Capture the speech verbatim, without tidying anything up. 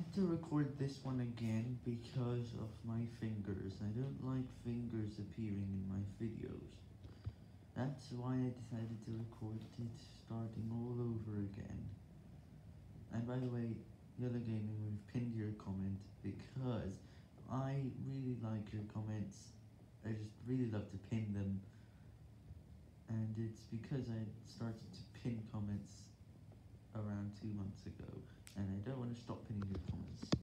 had to record this one again because of my fingers. I don't like fingers appearing in my videos. That's why I decided to record it starting all over again. And by the way, Yellow Gaming, we've pinned your comment because I really like your comments. I just really love to pin them. And it's because I started to pin comments around two months ago, and I don't want to stop pinning your comments.